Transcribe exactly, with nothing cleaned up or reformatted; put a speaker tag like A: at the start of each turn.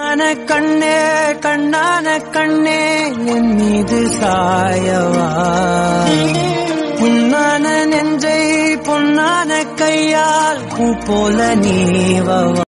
A: கண்ணான கண்ணே கண்ணான கண்ணே என் மீது சாயவா பொன்னான நெஞ்சை பொன்னான கையால் பூ போல நீவவா